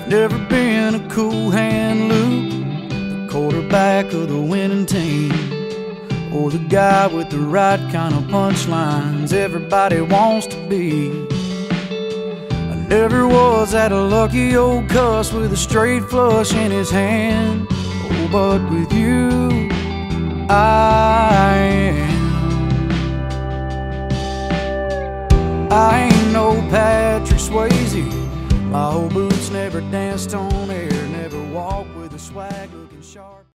Never been a cool hand, Luke, the quarterback of the winning team, or the guy with the right kind of punchlines everybody wants to be. I never was that lucky old cuss with a straight flush in his hand. Oh, but with you, I am.